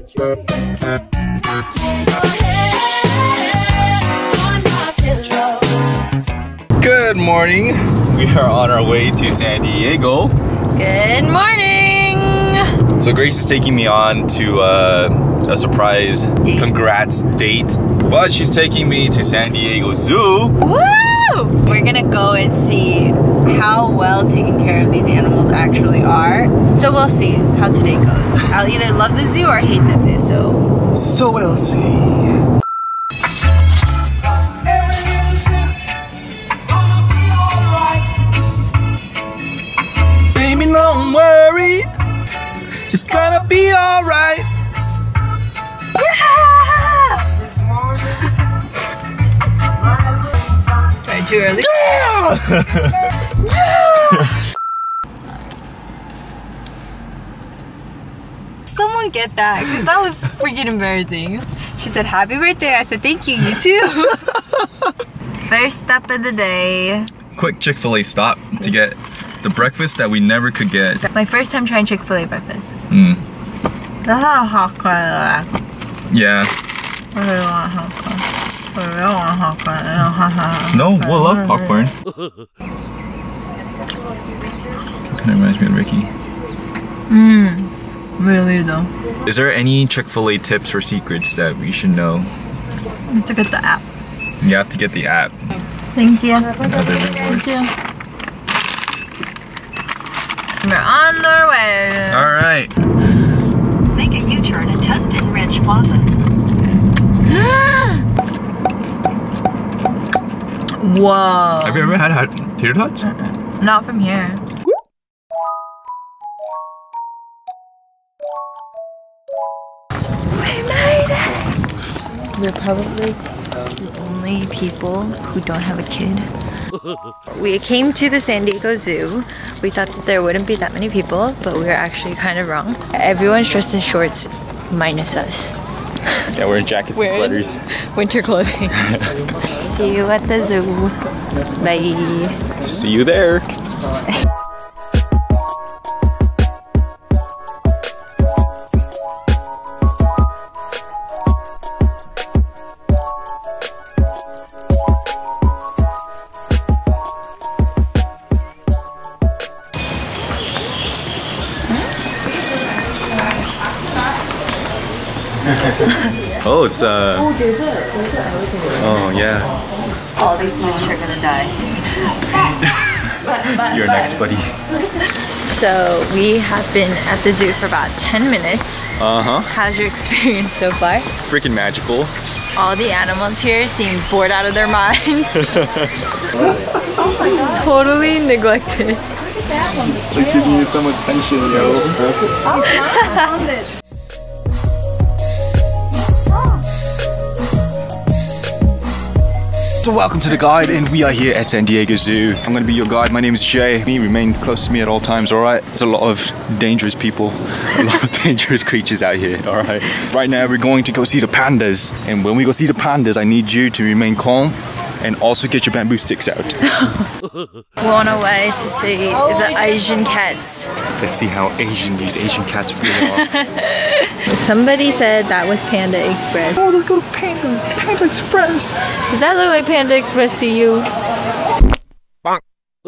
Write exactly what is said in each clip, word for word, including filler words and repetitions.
Good morning. We are on our way to San Diego. Good morning. So Grace is taking me on to uh, a surprise date. Congrats date. But she's taking me to San Diego Zoo. Woo! We're gonna go and see how well taken care of these animals actually are. So we'll see how today goes. I'll either love the zoo or hate the zoo, so... So we'll see. Baby, don't worry. It's gonna be alright. Yeah! Sorry, too early. Yeah! Yeah! Someone get that, because that was freaking embarrassing. She said, happy birthday. I said, thank you, you too. First stop of the day. Quick Chick-fil-A stop to get the breakfast that we never could get. My first time trying Chick-fil-A breakfast. Mm. Yeah. No, we'll love popcorn. Kind of reminds me of Ricky. Mmm. Really though. Is there any Chick-fil-A tips or secrets that we should know? You have to get the app. You have to get the app. Thank you. Other rewards. Thank you. We're on our way. Alright. Make a U-turn at Tustin Ridge Plaza. Whoa. Have you ever had, had tater tots? Uh-uh. Not from here. We made it! We're probably the only people who don't have a kid. We came to the San Diego Zoo. We thought that there wouldn't be that many people, but we were actually kind of wrong. Everyone's dressed in shorts, minus us. Yeah, wearing jackets and sweaters. Winter clothing. See you at the zoo. Bye. See you there. Oh, it's uh. Oh, there's a, there's a Oh, yeah. All these fish are gonna die. but, but, You're but. next, buddy. So we have been at the zoo for about ten minutes. Uh huh. How's your experience so far? Freaking magical. All the animals here seem bored out of their minds. Oh my god. Totally neglected. They're giving you so much attention, yo. So welcome to the guide, and we are here at San Diego Zoo. I'm gonna be your guide. My name is Jay. Me, remain close to me at all times, alright? There's a lot of dangerous people, a lot of dangerous creatures out here, alright? Right now we're going to go see the pandas, and when we go see the pandas, I need you to remain calm and also get your bamboo sticks out. We're on our way to see the Asian cats. Let's see how Asian these Asian cats really are. Somebody said that was Panda Express. Oh, let's go to Panda, Panda Express. Does that look like Panda Express to you? Bonk.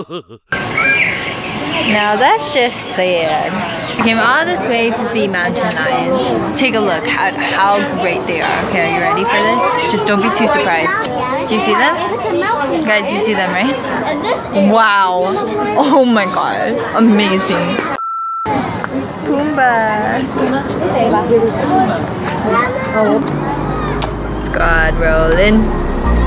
Now that's just sad. We came all this way to see mountain lions. Take a look at how great they are. Okay, are you ready for this? Just don't be too surprised. Do you see them? Guys, you see them, right? Wow. Oh my god. Amazing. It's Pumbaa. God rolling.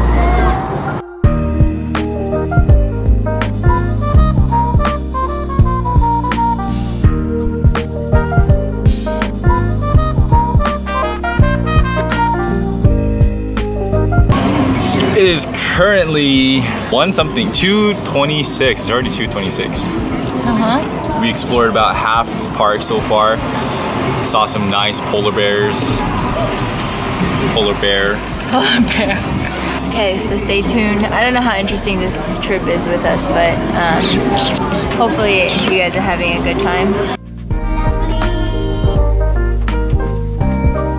It is currently one something, two twenty-six. It's already two twenty-six. Uh-huh. We explored about half the park so far. Saw some nice polar bears. Polar bear. Polar bear. Okay, so stay tuned. I don't know how interesting this trip is with us, but um, hopefully you guys are having a good time.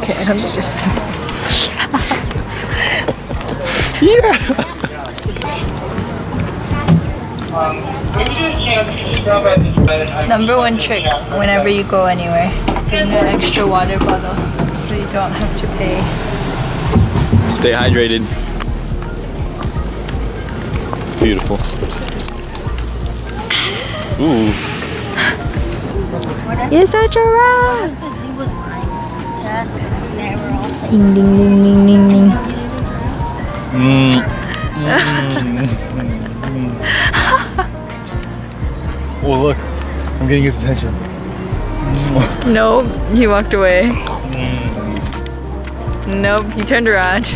Okay, I don't think you're supposed to. Yeah. Number one trick whenever you go anywhere, bring an extra water bottle so you don't have to pay. Stay hydrated. Beautiful. Ooh. It's a giraffe! The zoo was lying to us, and they were all saying, Ding ding ding ding ding ding. Mm. Oh look, I'm getting his attention. Nope, he walked away. Nope, he turned around.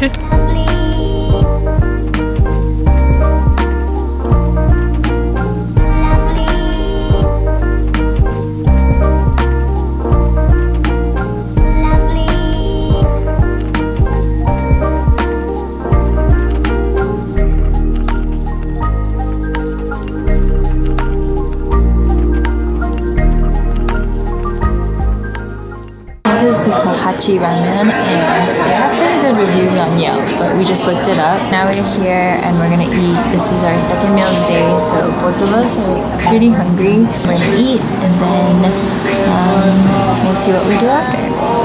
This place called Hachi Ramen, and they have pretty good reviews on Yelp, but we just looked it up. Now we're here and we're gonna eat. This is our second meal of the day, so both of us are pretty hungry. We're gonna eat and then um, we'll see what we do after.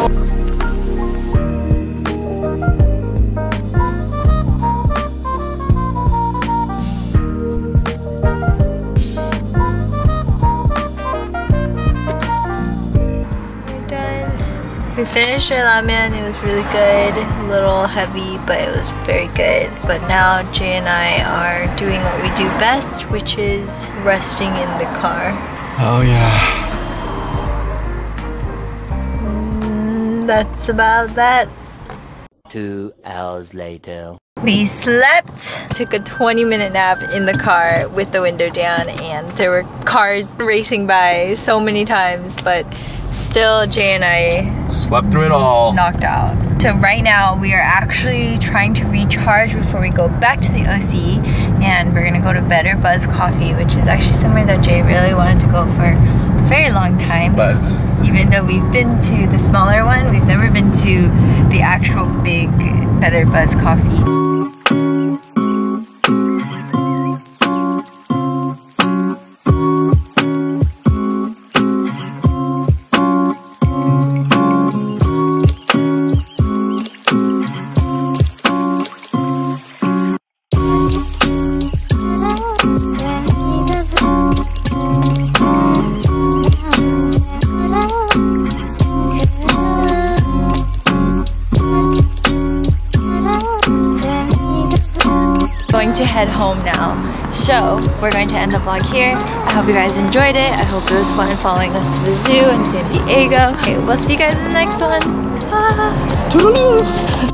We finished our ramen. It was really good, a little heavy, but it was very good. But now Jay and I are doing what we do best, which is resting in the car. Oh yeah. Mm, that's about that. Two hours later. We slept, took a twenty minute nap in the car with the window down, and there were cars racing by so many times, but still Jay and I Slept through it all. knocked out. So right now we are actually trying to recharge before we go back to the O C, and we're gonna go to Better Buzz Coffee, which is actually somewhere that Jay really wanted to go for a very long time. Buzz. Even though we've been to the smaller one, we've never been to the actual big Better Buzz Coffee. To head home now. So we're going to end the vlog here. I hope you guys enjoyed it. I hope it was fun following us to the zoo in San Diego. Okay, we'll see you guys in the next one. Bye.